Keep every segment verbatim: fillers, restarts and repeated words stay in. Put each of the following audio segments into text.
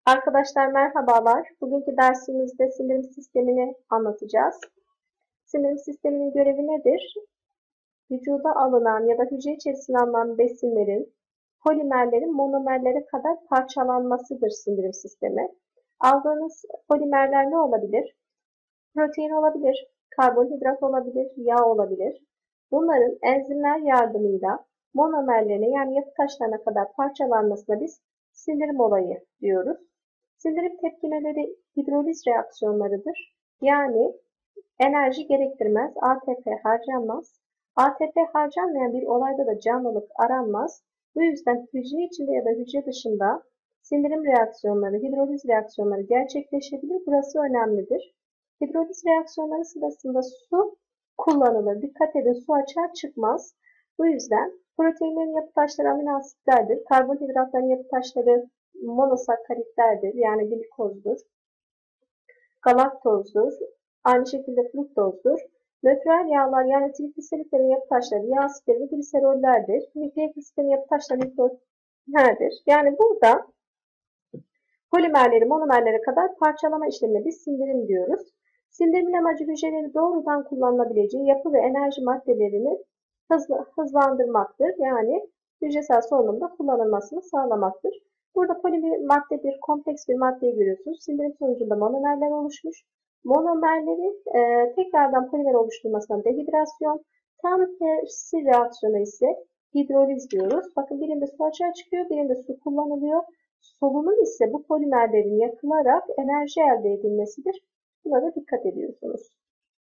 Arkadaşlar merhabalar. Bugünkü dersimizde sindirim sistemini anlatacağız. Sindirim sisteminin görevi nedir? Vücuda alınan ya da hücre içerisine alınan besinlerin, polimerlerin monomerlere kadar parçalanmasıdır sindirim sistemi. Aldığınız polimerler ne olabilir? Protein olabilir, karbonhidrat olabilir, yağ olabilir. Bunların enzimler yardımıyla monomerlerine yani yapı taşlarına kadar parçalanmasına biz sindirim olayı diyoruz. Sindirim tepkimeleri hidroliz reaksiyonlarıdır. Yani enerji gerektirmez, A T P harcanmaz. A T P harcanmayan bir olayda da canlılık aranmaz. Bu yüzden hücre içinde ya da hücre dışında sindirim reaksiyonları, hidroliz reaksiyonları gerçekleşebilir. Burası önemlidir. Hidroliz reaksiyonları sırasında su kullanılır. Dikkat edin, su açığa çıkmaz. Bu yüzden proteinlerin yapı taşları amino asitlerdir. Karbonhidratların yapı taşları monosakkaritlerdir. Yani glikozdur. Galaktozdur. Aynı şekilde fruktozdur. Nötral yağlar yani trigliseritlerin yapı taşları yağ asitleri ve gliserollerdir. Nükleik asitlerin yapı taşları nükleotlerdir. Yani burada polimerleri monomerlere kadar parçalama işlemine biz sindirim diyoruz. Sindirimin amacı hücreleri doğrudan kullanılabileceği yapı ve enerji maddelerini hızlı, hızlandırmaktır. Yani hücresel solunumda kullanılmasını sağlamaktır. Burada polimer madde bir kompleks bir maddeyi görüyorsunuz. Sindirim sonucunda monomerler oluşmuş. Monomerleri e, tekrardan polimer oluşturmasına dehidrasyon, tam tersi reaksiyona ise hidroliz diyoruz. Bakın birinde su açığa çıkıyor, birinde su kullanılıyor. Solunum ise bu polimerlerin yakılarak enerji elde edilmesidir. Buna da dikkat ediyorsunuz.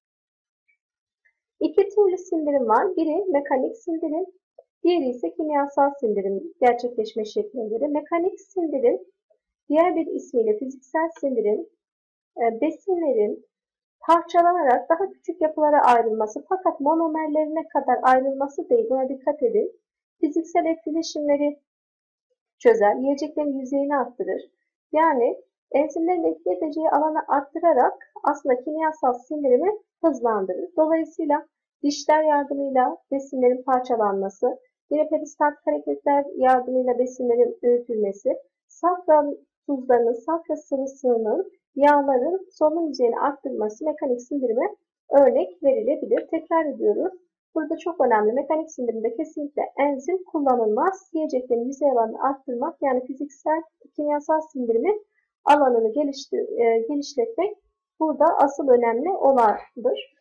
İki türlü sindirim var. Biri mekanik sindirim, diğeri ise kimyasal sindirim gerçekleşme şekline göre. Mekanik sindirim, diğer bir ismiyle fiziksel sindirim, besinlerin parçalanarak daha küçük yapılara ayrılması fakat monomerlerine kadar ayrılması değil. Buna dikkat edin. Fiziksel etkileşimleri çözer, yiyeceklerin yüzeyini arttırır. Yani enzimlerin etki edeceği alanı arttırarak aslında kimyasal sindirimi hızlandırır. Dolayısıyla dişler yardımıyla besinlerin parçalanması, yine peristaltik hareketler yardımıyla besinlerin öğütülmesi, safra tuzlarının, safra sıvısının, yağların solunum yüzeyini arttırması mekanik sindirime örnek verilebilir. Tekrar ediyoruz. Burada çok önemli. Mekanik sindirimde kesinlikle enzim kullanılmaz. Yiyeceklerin yüzey alanını arttırmak yani fiziksel, kimyasal sindirimin alanını geliştir, e, genişletmek burada asıl önemli olandır.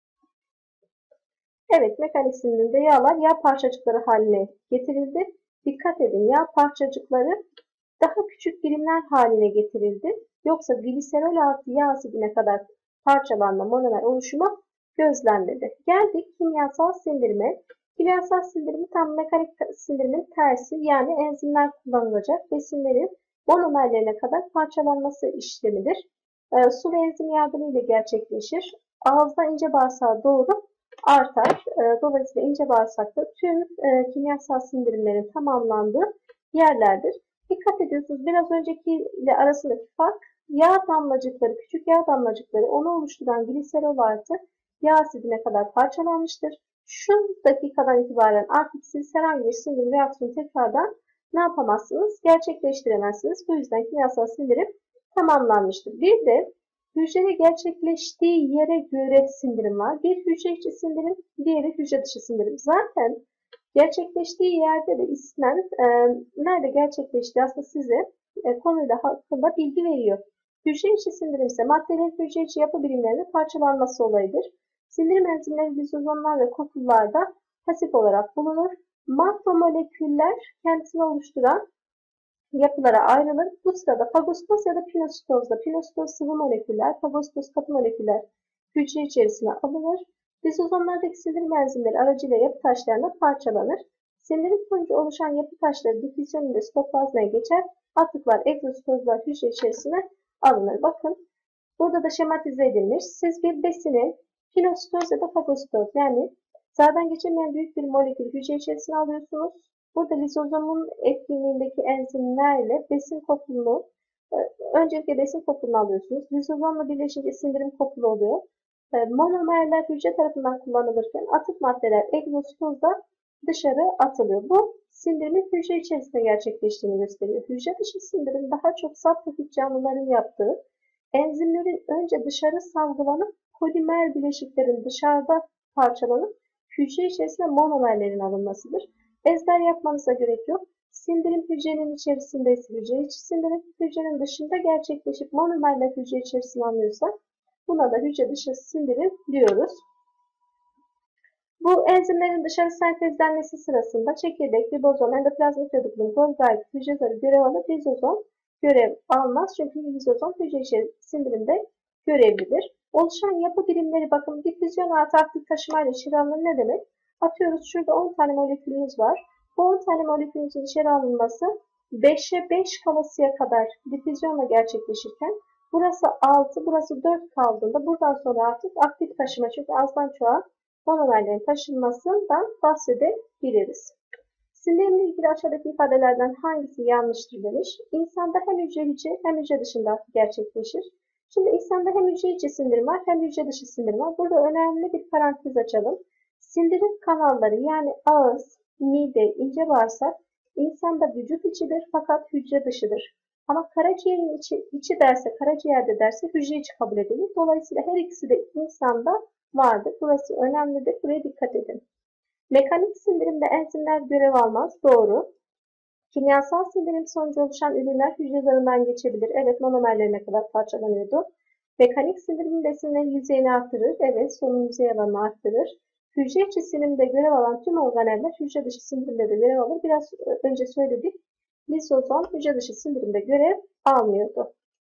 Evet, mekanik sindirimde yağlar yağ parçacıkları haline getirildi. Dikkat edin, yağ parçacıkları daha küçük birimler haline getirildi. Yoksa gliserol artı yağ asidine kadar parçalanma, monomer oluşumu gözlenmedi. Geldik kimyasal sindirime. Kimyasal sindirimi tam mekanik sindirimin tersi yani enzimler kullanılacak besinlerin monomerlerine kadar parçalanması işlemidir. E, su ve enzim yardımıyla gerçekleşir. Ağızda ince bağırsağa doğru artar. E, dolayısıyla ince bağırsakta tüm e, kimyasal sindirimlerin tamamlandığı yerlerdir. Dikkat ediyorsunuz biraz önceki ile arasındaki fark yağ damlacıkları, küçük yağ damlacıkları onu oluşturan gliserol artı yağ asidine kadar parçalanmıştır. Şu dakikadan itibaren artık siz herhangi bir sindirim reaksiyonu tekrardan ne yapamazsınız? Gerçekleştiremezsiniz. Bu yüzden kimyasal sindirim tamamlanmıştır. Bir de hücrede gerçekleştiği yere göre sindirim var. Bir hücre içi sindirim, diğeri hücre dışı sindirim. Zaten gerçekleştiği yerde de ismen e, nerede gerçekleştiği aslında size e, konuyla hakkında bilgi veriyor. Hücre içi sindirim ise maddelerin hücre içi yapı birimlerinin parçalanması olayıdır. Sindirim enzimleri lizozomlar ve kopullarda pasif olarak bulunur. Makromoleküller kendisini oluşturan yapılara ayrılır. Bu sırada fagostoz ya da pinositozda pinositoz sıvı moleküller, fagostoz katı moleküller hücre içerisine alınır. Lizozomlardaki sindirim enzimleri aracıyla yapı taşlarına parçalanır. Sindirim sonucu oluşan yapı taşları difüzyon ile sitoplazmaya geçer. Atıklar, egzositozlar hücre içerisine alınır. Bakın burada da şematize edilmiş. Siz bir besini pinositoz ya da fagositoz yani zardan geçemeyen büyük bir molekül hücre içerisine alıyorsunuz. Burada lizozomun etkinliğindeki enzimlerle besin kopulunu, öncelikle besin kopulunu alıyorsunuz. Lizozomla birleşince sindirim kopulu oluyor. Monomerler hücre tarafından kullanılırken atık maddeler egzositozda dışarı atılıyor. Bu sindirimin hücre içerisinde gerçekleştiğini gösteriyor. Hücre dışı sindirim daha çok saf hücre canlıların yaptığı, enzimlerin önce dışarı salgılanıp polimer bileşiklerin dışarıda parçalanıp hücre içerisinde monomerlerin alınmasıdır. Ezber yapmanıza gerek yok. Sindirim hücrenin içerisinde ise hücre içi sindirim, hücrenin dışında gerçekleşip monomerler hücre içerisine alınıyorsa buna da hücre dışı sindirim diyoruz. Bu enzimlerin dışarı sentezlenmesi sırasında çekirdek, ribozom, endoplazmik retikulum, Golgi aygıt, hücre zarı görev alır, lizozom görev almaz. Çünkü lizozom hücre içi sindirimde görevlidir. Oluşan yapı birimleri bakın difüzyon artı aktif taşımayla içeri alınır ne demek? Atıyoruz şurada on tane molekülümüz var. Bu on tane molekülümüzün içeri alınması beşe beş kalasıya kadar difüzyonla gerçekleşirken burası altı, burası dört kaldığında buradan sonra artık aktif taşıma çünkü azdan çoğa monomerlerin taşınmasından bahsedebiliriz. Sindirimle ilgili aşağıdaki ifadelerden hangisi yanlıştır demiş. İnsanda hem hücre içi hem hücre dışında gerçekleşir. Şimdi insanda hem hücre içi sindirim var hem hücre dışı sindirim var. Burada önemli bir parantez açalım. Sindirim kanalları yani ağız, mide, ince bağırsak insanda vücut içidir fakat hücre dışıdır. Ama karaciğerin içi, içi derse, karaciğerde derse hücre içi kabul edilir. Dolayısıyla her ikisi de insanda vardır. Burası önemlidir. Buraya dikkat edin. Mekanik sindirimde enzimler görev almaz. Doğru. Kimyasal sindirim sonucu oluşan ürünler hücre zarından geçebilir. Evet, monomerlerine kadar parçalanıyordu. Mekanik sindirim besinlerin yüzeyini artırır. Evet, solunum yüzey alanını arttırır. Hücre içi sindirimde görev alan tüm organeller hücre dışı sindirimde de görev alır. Biraz önce söyledik. Lizozom hücre dışı sindirimde görev almıyordu.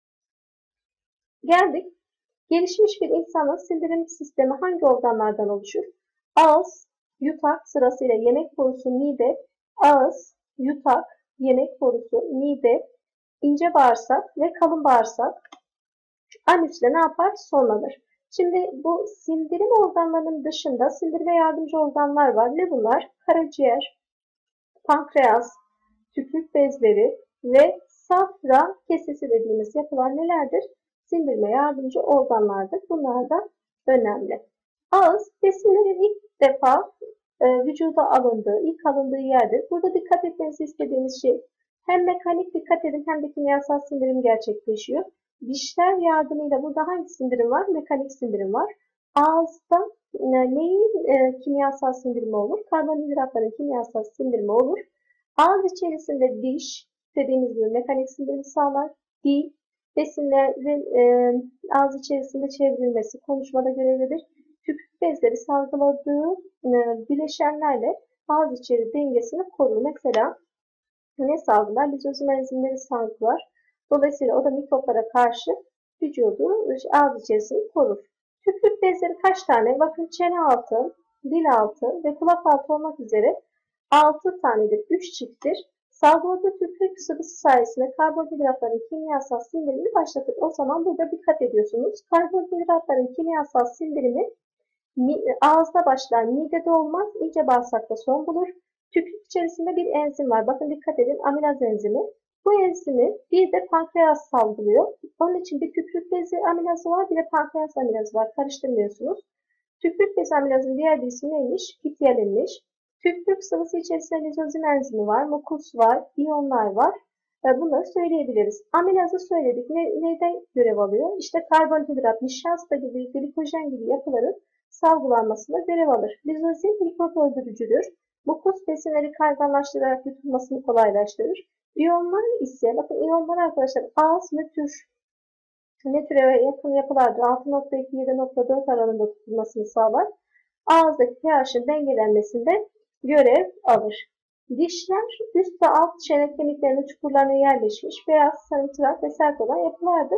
Geldik. Gelişmiş bir insanın sindirim sistemi hangi organlardan oluşur? Ağız, yutak sırasıyla yemek borusu, mide, ağız, yutak, yemek borusu, mide, ince bağırsak ve kalın bağırsak anüsle ne yapar? Sonlanır. Şimdi bu sindirim organlarının dışında sindirime yardımcı organlar var. Ne bunlar? Karaciğer, pankreas, tükürük bezleri ve safra kesesi dediğimiz yapılar nelerdir? Sindirime yardımcı organlardır. Bunlar da önemli. Ağız, besinlerin ilk defa e, vücuda alındığı, ilk alındığı yerdir. Burada dikkat etmenizi istediğimiz şey hem mekanik dikkat edin hem de kimyasal sindirim gerçekleşiyor. Dişler yardımıyla burada hangi sindirim var? Mekanik sindirim var. Ağızda e, neyin e, kimyasal sindirimi olur? Karbonhidratların kimyasal sindirimi olur. Ağız içerisinde diş dediğimiz gibi mekanik sindirimi sağlar. Dil, besinlerin e, ağız içerisinde çevrilmesi konuşmada görevlidir. Tükürük bezleri salgıladığı e, bileşenlerle ağız içeri dengesini korur. Mesela ne salgılar? Lizozom enzimleri salgılar. Dolayısıyla o da mikroplara karşı vücudu ağız içerisini korur. Tükürük bezleri kaç tane? Bakın çene altı, dil altı ve kulak altı olmak üzere altı tanedir. üç çifttir. Salgıladığı tükürük sıvısı sayesinde karbonhidratların kimyasal sindirimini başlatır. O zaman burada dikkat ediyorsunuz. Karbonhidratların kimyasal sindirimi ağızda başlar, midede olmaz, ince bağırsakta son bulur. Tükürük içerisinde bir enzim var. Bakın dikkat edin, amilaz enzimi. Bu enzimi bir de pankreas salgılıyor. Onun için bir tükürük bezi amilazı var, bir de pankreas amilazı var. Karıştırmıyorsunuz. Tükürük bezi amilazın diğer bir ismi neymiş? Pitialinmiş. Tükürük sıvısı içerisinde lizozim enzimi var, mukus var, iyonlar var. Bunları söyleyebiliriz. Amilazı söyledik. Ne, neyden görev alıyor? İşte karbonhidrat, nişasta gibi, glikojen gibi yapıların salgılanmasına görev alır. Lizozim mikrop öldürücüdür. Mukus besinleri kayganlaştırarak yutulmasını kolaylaştırır. İyonlar ise, bakın iyonlar arkadaşlar ağız nötr, nötre yakın yapılardır. altı nokta iki yedi nokta dört aralığında tutulmasını sağlar. Ağızdaki pH'in dengelenmesinde görev alır. Dişler üst ve alt çene kemiklerinin çukurlarına yerleşmiş beyaz, sarımtırak ve sert olan yapılardır.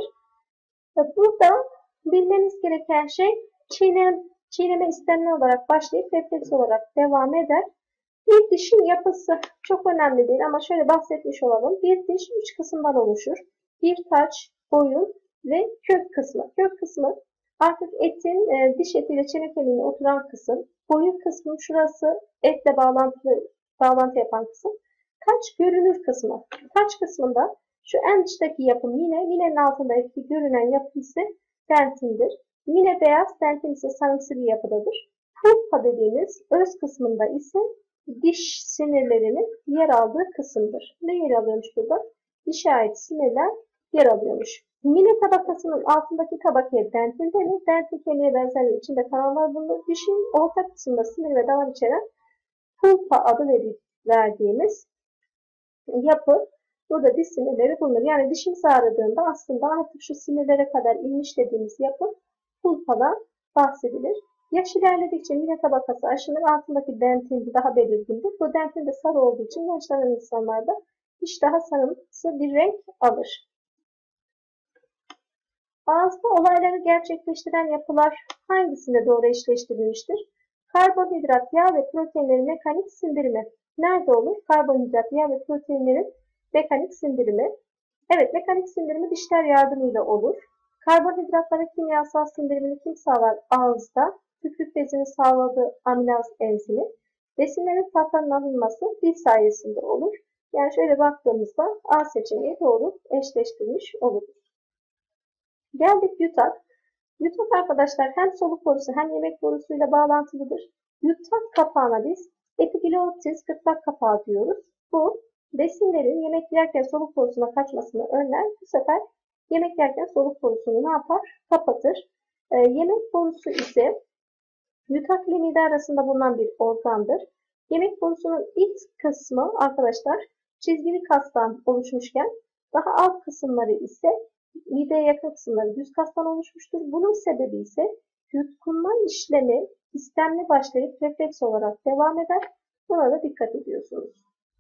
Burada bilmeniz gereken şey çiğneme, çiğneme istemli olarak başlayıp refleks olarak devam eder. Bir dişin yapısı çok önemli değil ama şöyle bahsetmiş olalım. Bir diş üç kısımdan oluşur. Bir taç, boyun ve kök kısmı. Kök kısmı artık etin, e, diş etiyle çene kemiğine oturan kısım. Boyun kısmı şurası etle bağlantılı, bağlantı yapan kısım. Taç görünür kısmı. Taç kısmında şu en dıştaki yapı mine, minenin altındaki görünen yapı ise dentindir. Mine beyaz, dentin ise sarımsı bir yapıdadır. Pulpa dediğimiz öz kısmında ise diş sinirlerinin yer aldığı kısımdır. Ne yer alıyormuş burada? Dişe ait sinirler yer alıyormuş. Mine tabakasının altındaki tabakaya dentin denir. Dentin kemiğe benzerliği içinde kanallar bulunur. Dişin orta kısmında sinir ve damar içeren pulpa adı verdiğimiz yapı burada diş sinirleri bulunur. Yani dişimiz ağrıdığında aslında artık şu sinirlere kadar inmiş dediğimiz yapı pulpadan bahsedilir. Yaş ilerledikçe mine tabakası aşınır, altındaki dentin daha belirgindir. Bu dentin de sarı olduğu için yaşlanan insanlarda diş daha sarımsı bir renk alır. Ağızda olayları gerçekleştiren yapılar hangisinde doğru eşleştirilmiştir? Karbonhidrat, yağ ve proteinlerin mekanik sindirimi. Nerede olur? Karbonhidrat, yağ ve proteinlerin mekanik sindirimi. Evet, mekanik sindirimi dişler yardımıyla olur. Karbonhidratların kimyasal sindirimini kim sağlar? Ağızda. Tükürük bezinin sağladığı amilaz enzimi. Besinlerin tatlarının alınması dil sayesinde olur. Yani şöyle baktığımızda A seçeneği doğru eşleştirilmiş olur. Geldik yutak. Yutak arkadaşlar hem soluk borusu hem yemek borusuyla bağlantılıdır. Yutak kapağına biz epiglotis gırtlak kapağı diyoruz. Bu besinlerin yemek yerken soluk borusuna kaçmasını önler. Bu sefer yemek yerken soluk borusunu ne yapar? Kapatır. Ee, yemek borusu ise yutak ile mide arasında bulunan bir organdır. Yemek borusunun ilk kısmı arkadaşlar çizgili kastan oluşmuşken daha alt kısımları ise mideye yakın kısımları düz kastan oluşmuştur. Bunun sebebi ise yutkunma işlemi istemli başlayıp refleks olarak devam eder. Buna da dikkat ediyorsunuz.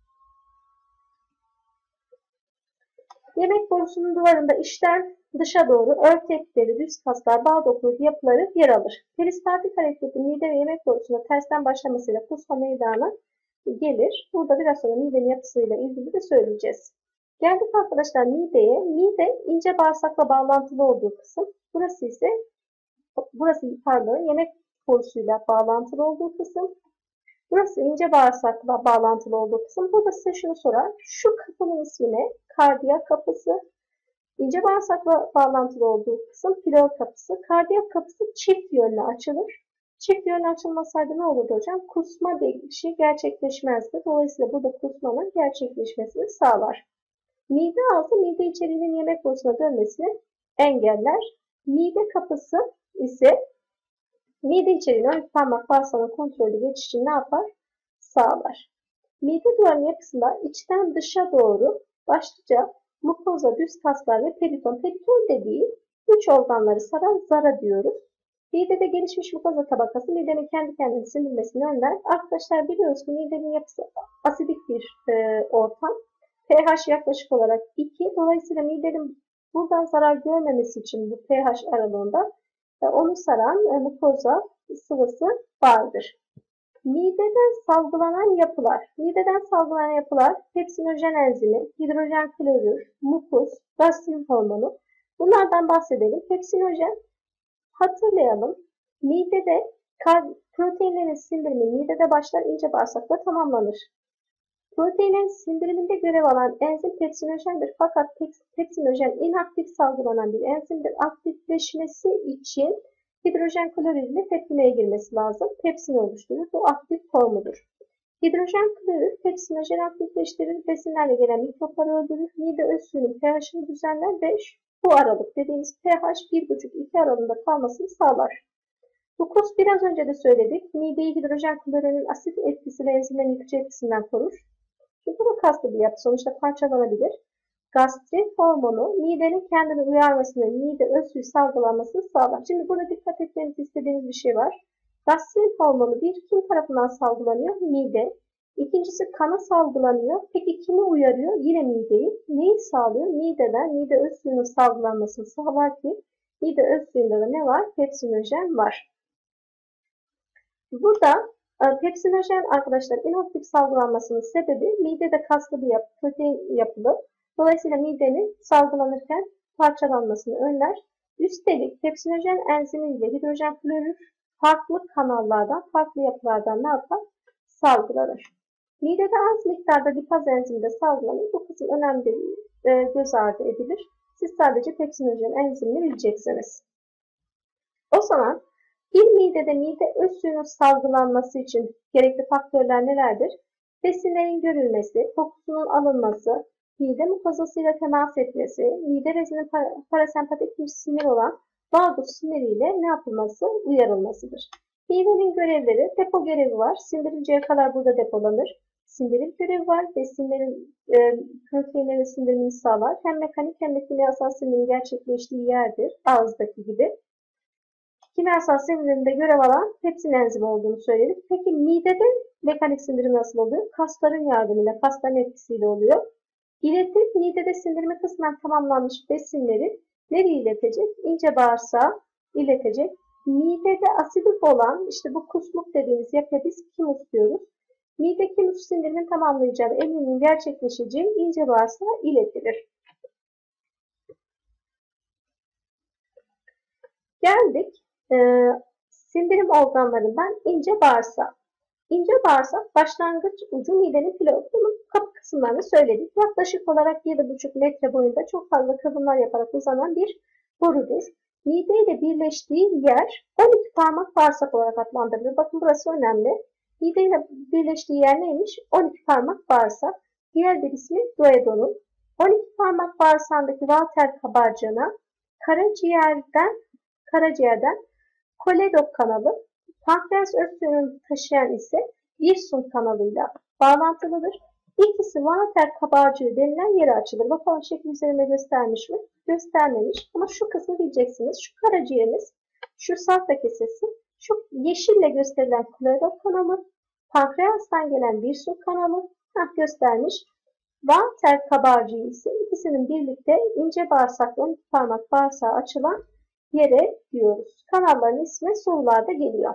Yemek borusunun duvarında içten dışa doğru örtekleri, düz kaslar, bağ dokuları yapıları yer alır. Peristaltik hareketi mide ve yemek borusuna tersten başlamasıyla kusma meydana gelir. Burada biraz sonra midenin yapısıyla ilgili de söyleyeceğiz. Geldik arkadaşlar mideye. Mide ince bağırsakla bağlantılı olduğu kısım. Burası ise burası pardon yemek borusuyla bağlantılı olduğu kısım. Burası ince bağırsakla bağlantılı olduğu kısım. Burada size şunu sorar. Şu kapının ismi ne? Kardiyak kapısı. İnce bağırsakla bağlantılı olduğu kısım pilor kapısı. Kardiyak kapısı çift yönlü açılır. Çift yönlü açılmasaydı ne olurdu hocam? Kusma değişi gerçekleşmezdi. Dolayısıyla burada kusmanın gerçekleşmesini sağlar. Mide ağzı mide içeriğinin yemek borusuna dönmesini engeller. Mide kapısı ise mide içeriğinin ön parmak bağırsağının kontrollü geçiş için ne yapar? Sağlar. Mide duvarının yapısında içten dışa doğru başlıca mukoza, düz kaslar ve periton. Periton dediği üç organları saran zara diyoruz. Midede gelişmiş mukoza tabakası midenin kendi kendini sindirmesini önler. Arkadaşlar biliyoruz ki midenin yapısı asidik bir e, ortam. pH yaklaşık olarak iki. Dolayısıyla midenin buradan zarar görmemesi için bu pH aralığında e, onu saran e, mukoza sıvısı vardır. Mideden salgılanan yapılar. Mideden salgılanan yapılar pepsinojen enzimi, hidrojen klorür, mukus, gastrin hormonu. Bunlardan bahsedelim. Pepsinojen hatırlayalım. Midede proteinlerin sindirimi midede başlar, ince bağırsakla tamamlanır. Proteinlerin sindiriminde görev alan enzim pepsinojendir. Fakat pepsinojen inaktif salgılanan bir enzimdir. Aktifleşmesi için hidrojen klorür ile tepkimeye girmesi lazım. Pepsin oluşturur. Bu aktif formudur. Hidrojen klorür pepsinojeni aktifleştirir. Besinlerle gelen mikropları öldürür. Mide öz suyunun pH'ini düzenler ve bu aralık dediğimiz pH bir buçuk iki aralığında kalmasını sağlar. Mukus biraz önce de söyledik. Mideyi hidrojen klorürün asit etkisi ve enzimlerin yıkıcı etkisinden korur. Çünkü bu kaslı bir yapı sonuçta parçalanabilir. Gastrin hormonu midenin kendini uyarmasını, mide öz suyu salgılanmasını sağlar. Şimdi burada dikkat etmenizi istediğiniz bir şey var. Gastrin hormonu bir kim tarafından salgılanıyor? Mide. İkincisi kana salgılanıyor. Peki kimi uyarıyor? Yine mideyi. Neyi sağlıyor? Mideden mide öz suyunun salgılanmasını sağlar ki mide öz suyunda da ne var? Pepsinojen var. Burada pepsinojen arkadaşlar inaktif salgılanmasının sebebi midede kaslı bir yapı, protein yapılı. Dolayısıyla midenin salgılanırken parçalanmasını önler. Üstelik pepsinojen enzimi ile hidrojen klorür farklı kanallardan, farklı yapılardan ne yapar? Salgılanır. Midede az miktarda lipaz enzimi de salgılanır. Bu kısım önemli değil, e, göz ardı edilir. Siz sadece pepsinojen enzimini bileceksiniz. O zaman Bir midede mide öz suyunun salgılanması için gerekli faktörler nelerdir? Besinlerin görülmesi, kokusunun alınması, mide mukozasıyla temas etmesi, mide bezinin parasempatik bir sinir olan vagus siniriyle ne yapılması? Uyarılmasıdır. Midenin görevleri, depo görevi var. Sindirinceye kadar burada depolanır. Sindirim görevi var. Besinlerin, e, proteinlerin sindirimini sağlar. Hem mekanik hem de kimyasal sindirimin gerçekleştiği yerdir. Ağızdaki gibi. Kimyasal sindirimde görev alan pepsin enzimi olduğunu söyledik. Peki midede mekanik sindirim nasıl oluyor? Kasların yardımıyla, kasların etkisiyle oluyor. İletim, midede sindirimi kısmen tamamlanmış besinleri nereye iletecek? İnce bağırsağa iletecek. Midede asidik olan, işte bu kusmuk dediğimiz yapıya biz kimus diyoruz. Mide kimus sindirimin tamamlayacağı emimin gerçekleşeceği ince bağırsağa iletilir. Geldik e, sindirim organlarından ince bağırsağa. İnce bağırsak başlangıç ucu midenin filotunun kapı kısımlarını söyledik. Yaklaşık olarak yedi buçuk metre boyunda çok fazla kıvrımlar yaparak uzanan bir borudur. Mide ile birleştiği yer on iki parmak bağırsak olarak adlandırılır. Bakın burası önemli. Mide ile birleştiği yer neymiş? on iki parmak bağırsak. Diğer bir ismi duodenum. on iki parmak bağırsağındaki Walter kabarcığına karaciğerden karaciğerden koledok kanalı, pankreas öz suyunu taşıyan ise Wirsung kanalıyla bağlantılıdır. İkisi Walter kabarcığı denilen yere açılır. Bakalım şekil üzerinde göstermiş mi? Göstermemiş. Ama şu kısmı bileceksiniz. Şu karaciğerimiz, şu safra kesesi, şu yeşille gösterilen koledok kanalı, pankreastan gelen Wirsung kanalı heh, göstermiş. Walter kabarcığı ise ikisinin birlikte ince bağırsakla on iki parmak bağırsağı açılan yere diyoruz. Kanalların ismi sorularda geliyor.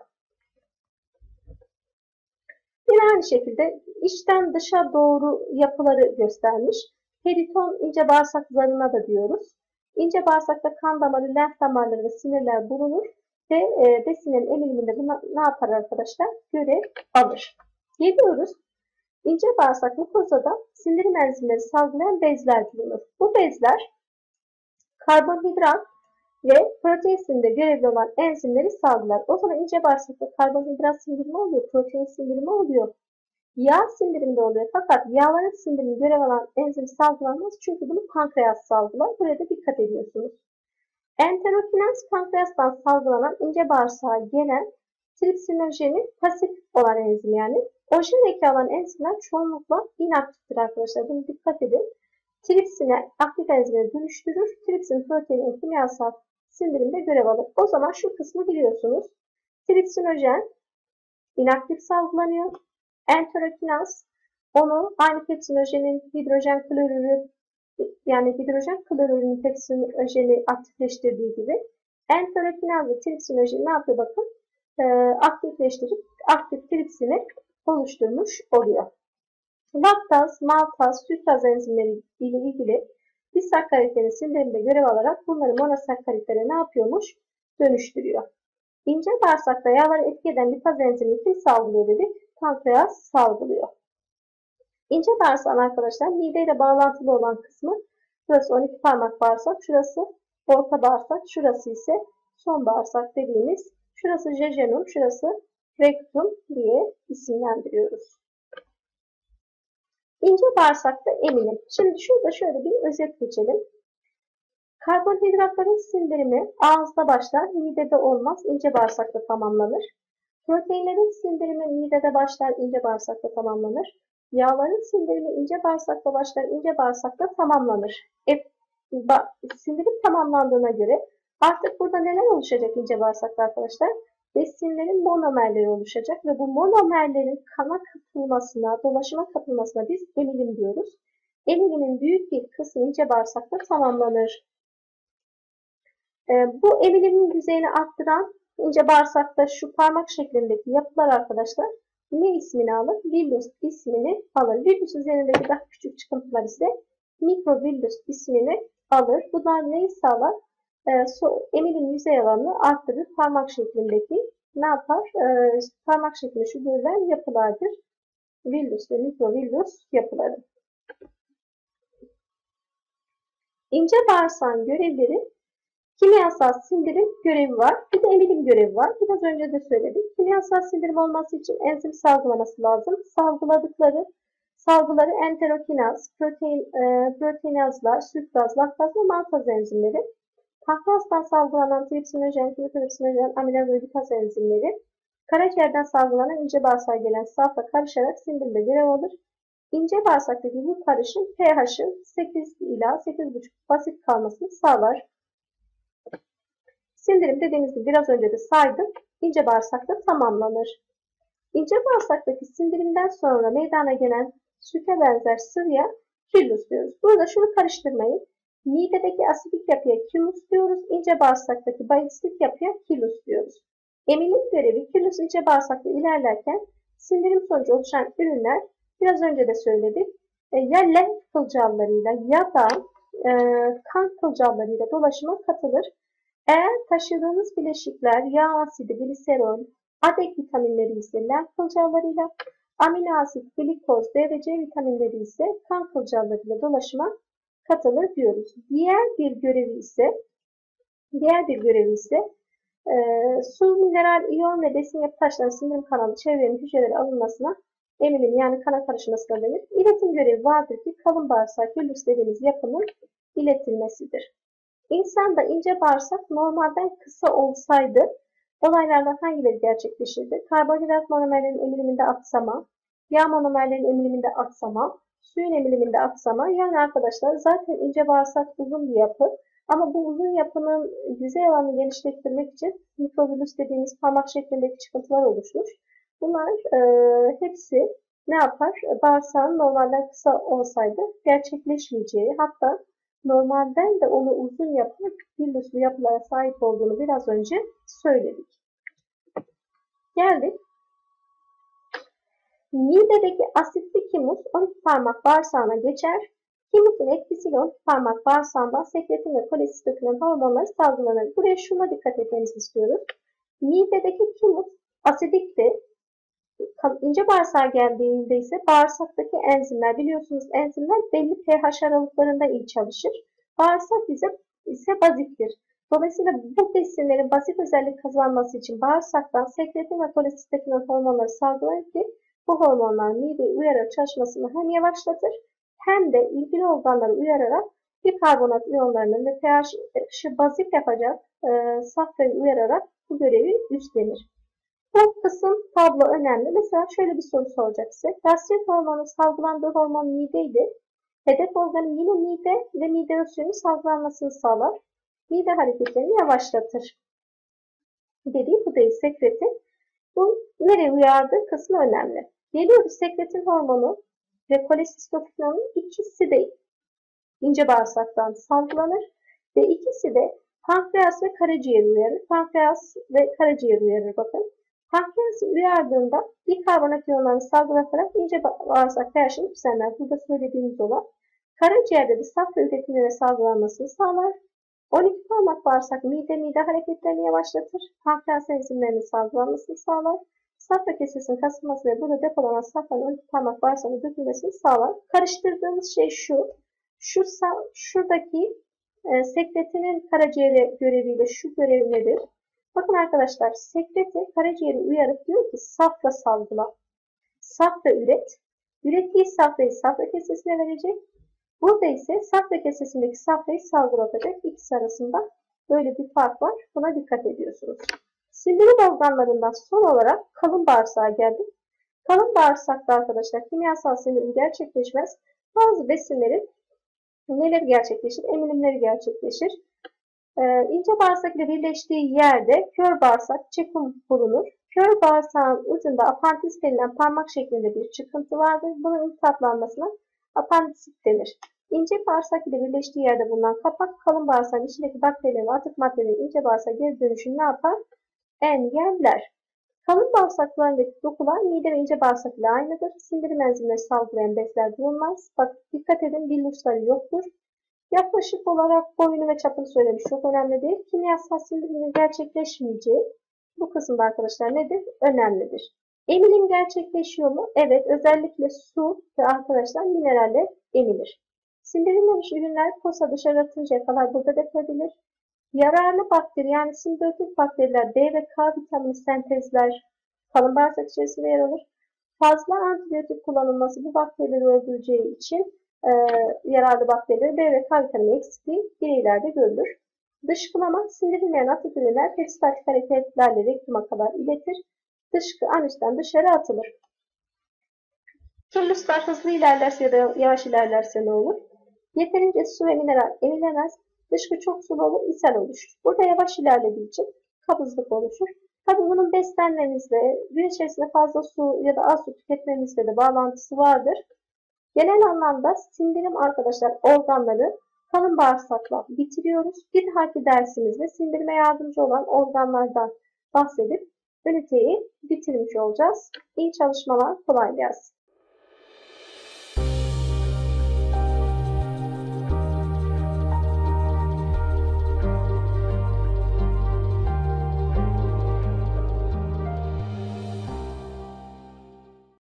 Yine aynı şekilde içten dışa doğru yapıları göstermiş. Periton ince bağırsak zarına da diyoruz. İnce bağırsakta kan damarı, lenf damarları ve sinirler bulunur ve e, besinin emiliminde buna, ne yapar arkadaşlar? Görev alır. Geliyoruz. İnce bağırsak mukozada sindirim enzimleri salgılayan bezler bulunur. Bu bezler karbonhidrat ve protein sindiriminde görevli olan enzimleri salgılar. O zaman ince bağırsakta karbonhidrat sindirimi oluyor, protein sindirimi oluyor. Yağ sindiriminde oluyor. Fakat yağların sindirimini görev alan enzim salgılanmaz. Çünkü bunu pankreas salgılar. Buraya da dikkat ediyorsunuz. Enterokinaz pankreastan salgılanan ince bağırsağa gelen tripsinojenin pasif olan enzim yani. Ojen eki alan enzimler çoğunlukla inaktiftir arkadaşlar. Bunu dikkat edin. Tripsine aktif enzime dönüştürür. Tripsin proteinin kimyasal sindirimde görev alır. O zaman şu kısmı biliyorsunuz. Tripsinojen inaktif salgılanıyor. Enterokinaz onu aynı pepsinojenin hidrojen klorürü yani hidrojen klorürünün pepsinojeni aktifleştirdiği gibi enterokinaz ve tripsinojen ne yapıyor bakın? E, aktifleştirip aktif tripsini oluşturmuş oluyor. Laktaz, maltaz, sütaz enzimleri ile ilgili disakkaritlerin sindiriminde görev alarak bunları monosakkaritlere ne yapıyormuş? Dönüştürüyor. İnce bağırsakta yağları etki eden lipaz enzimi kim salgılıyor dedik? Pankreas salgılıyor. İnce bağırsağın arkadaşlar mideyle bağlantılı olan kısmı şurası on iki parmak bağırsak, şurası orta bağırsak, şurası ise son bağırsak dediğimiz şurası jejunum, şurası rektum diye isimlendiriyoruz. İnce bağırsakta emilim. Şimdi şurada şöyle bir özet geçelim. Karbonhidratların sindirimi ağızda başlar, midede olmaz, ince bağırsakta tamamlanır. Proteinlerin sindirimi midede başlar, ince bağırsakta tamamlanır. Yağların sindirimi ince bağırsakta başlar, ince bağırsakta tamamlanır. E, ba, sindirim tamamlandığına göre artık burada neler oluşacak ince bağırsakta arkadaşlar? Besinlerin monomerleri oluşacak ve bu monomerlerin kana katılmasına, dolaşıma katılmasına biz emilim diyoruz. Emilimin büyük bir kısmı ince bağırsakta tamamlanır. E, bu emilimin düzeyini arttıran ince bağırsakta şu parmak şeklindeki yapılar arkadaşlar ne ismini alır? Villus ismini alır. Villus üzerindeki daha küçük çıkıntılar ise mikrovillus ismini alır. Bunlar neyi sağlar? E, so, emilim yüzey alanını arttırır. Parmak şeklindeki ne yapar? E, parmak şeklinde şu görülen yapılardır. Villus ve mikrovillus yapıları. İnce bağırsağın görevleri Kimyasal sindirim görevi var. Bir de emilim görevi var. Biraz önce de söyledik. Kimyasal sindirim olması için enzim salgılaması lazım. Salgıladıkları salgıları enterokinaz, protein, e, proteinazlar, sükraz, laktaz ve maltaz enzimleri. Pankreastan salgılanan tripsinojen, tripsinojen, amilaz ve vitaz enzimleri. Karaciğerden salgılanan ince bağırsağa gelen safra karışarak sindirimde görev alır. İnce bağırsaktaki bu karışım pH'ın sekiz ila sekiz buçuk basit kalmasını sağlar. Sindirim dediğimiz gibi biraz önce de saydım. İnce bağırsakta tamamlanır. İnce bağırsaktaki sindirimden sonra meydana gelen süte benzer sıvıya küllüs diyoruz. Burada şunu karıştırmayın. Midedeki asidik yapıya küllüs diyoruz. İnce bağırsaktaki basidik yapıya küllüs diyoruz. Emilim görevi küllüs ince bağırsakta ilerlerken sindirim sonucu oluşan ürünler biraz önce de söyledik. E, ya lenf kılcallarıyla ya da e, kan kılcallarıyla dolaşıma katılır. Eğer taşıdığınız bileşikler yağ asidi, gliserol, adek vitaminleri ise lenf kılcallarıyla, amino asit, glikoz, D ve C vitaminleri ise kan kılcallarıyla dolaşıma katılır diyoruz. Diğer bir görevi ise diğer bir görevi ise e, su, mineral, iyon ve besin yapı taşlarının sindirim kanalı çevrenin hücrelere alınmasına emilim yani kana karışmasına denir. İletim görevi vardır ki kalın bağırsak küllüs dediğimiz yapının iletilmesidir. İnsanda ince bağırsak normalden kısa olsaydı olaylardan hangileri gerçekleşirdi? Karbonhidrat monomerlerin emiliminde aksama, yağ monomerlerin emiliminde aksama, suyun emiliminde aksama. Yani arkadaşlar zaten ince bağırsak uzun bir yapı. Ama bu uzun yapının yüzey alanını genişlettirmek için mikrobülüs dediğimiz parmak şeklindeki çıkıntılar oluşmuş. Bunlar e, hepsi ne yapar? Bağırsağın normalden kısa olsaydı gerçekleşmeyeceği, hatta normalden de onu uzun yapan küllüslü yapılara sahip olduğunu biraz önce söyledik. Geldik. Midedeki asitli kimus on iki parmak bağırsağına geçer. Kimusun etkisiyle on iki parmak bağırsağından sekretin ve kolesistokinin hormonları salgılanır. Buraya şuna dikkat etmenizi istiyoruz. Midedeki kimus asidikti. İnce bağırsağa geldiğinde ise bağırsaktaki enzimler, biliyorsunuz enzimler belli pH aralıklarında iyi çalışır. Bağırsak ise, ise baziktir. Dolayısıyla bu besinlerin basit özellik kazanması için bağırsaktan sekretin ve kolesistokinin hormonları salgılanır ki bu hormonlar mideyi uyararak çalışmasını hem yavaşlatır hem de ilgili organları uyararak bikarbonat iyonlarının ve pH'ı bazik yapacak e, safrayı uyararak bu görevi üstlenir. Bu kısım tablo önemli. Mesela şöyle bir soru soracak size. Gastrit hormonu salgılandığı hormon mideydi. Hedef organı yine mide ve mide suyunun salgılanmasını sağlar. Mide hareketlerini yavaşlatır. Dediği bu değil sekreti. Bu nereye uyardığı kısmı önemli. Geliyoruz sekretin hormonu ve kolesistokinin ikisi de ince bağırsaktan salgılanır ve ikisi de pankreas ve karaciğer uyarır. Pankreas ve karaciğer uyarır bakın. Pankreası uyardığında bikarbonat iyonlarını salgılatarak ince bağırsak pH'ini yükselmez. Burada söylediğimiz olan. Karaciğerde de safra üretimine ve salgılanmasını sağlar. on iki parmak bağırsak mide mide hareketlerini yavaşlatır. Pankreas enzimlerinin salgılanmasını sağlar. Safra kesesinin kasılması ve burada depolanan safranın on iki parmak bağırsağına dökülmesini sağlar. Karıştırdığımız şey şu. Şu şuradaki e, sekretinin karaciğere göreviyle şu görev nedir? Bakın arkadaşlar, sekreti karaciğeri uyarıp diyor ki safra salgıla, safra üret. Ürettiği safrayı safra kesesine verecek. Burada ise safra kesesindeki safrayı salgılatacak. İkisi arasında böyle bir fark var. Buna dikkat ediyorsunuz. Sindirim organlarından son olarak kalın bağırsağa geldik. Kalın bağırsakta arkadaşlar kimyasal sindirim gerçekleşmez. Bazı besinlerin neler gerçekleşir? Emilimleri gerçekleşir. Ee, ince bağırsak ile birleştiği yerde kör bağırsak çekim bulunur. Kör bağırsağın ucunda apandisit denilen parmak şeklinde bir çıkıntı vardır. Bunun iltihaplanmasına apandisit denir. İnce bağırsak ile birleştiği yerde bulunan kapak kalın bağırsağın içindeki bakterilerin ve atık maddelerin ince bağırsağa geri dönüşünü ne yapar? Engeller. Kalın bağırsaklarındaki dokular mide ve ince bağırsak ile aynıdır. Sindirim enzimleri salgılayan bezler bulunmaz. Bak dikkat edin, billuşları yoktur. Yaklaşık olarak boyunu ve çapını söylemiş. Çok önemli değil. Kimyasal sindirimin gerçekleşmeyeceği bu kısımda arkadaşlar nedir? Önemlidir. Emilim gerçekleşiyor mu? Evet. Özellikle su ve arkadaşlar mineraller emilir. Sindirilmemiş ürünler posa dışarı atıncaya kadar burada depolanır. Yararlı bakteri yani simbiyotik bakteriler B ve K vitamini sentezler, kalın bağırsak içerisinde yer alır. Fazla antibiyotik kullanılması bu bakterileri öldüreceği için e, yararlı bakterileri B ve K vitamini eksikliği bireylerde görülür. Dışkılama, sindirilmeyen atık ürünler peristatik hareketlerle rektuma kadar iletir. Dışkı anüsten dışarı atılır. Turnuslar hızlı ilerlerse ya da yavaş ilerlerse ne olur? Yeterince su ve mineral emilemez. Dışkı çok sulu olur, ishal oluşur. Burada yavaş ilerlediği için kabızlık oluşur. Tabii bunun beslenmemizle, gün içerisinde fazla su ya da az su tüketmemizle de bağlantısı vardır. Genel anlamda sindirim arkadaşlar organları kalın bağırsakla bitiriyoruz. Bir dahaki dersimizde sindirime yardımcı olan organlardan bahsedip üniteyi bitirmiş olacağız. İyi çalışmalar, kolay gelsin.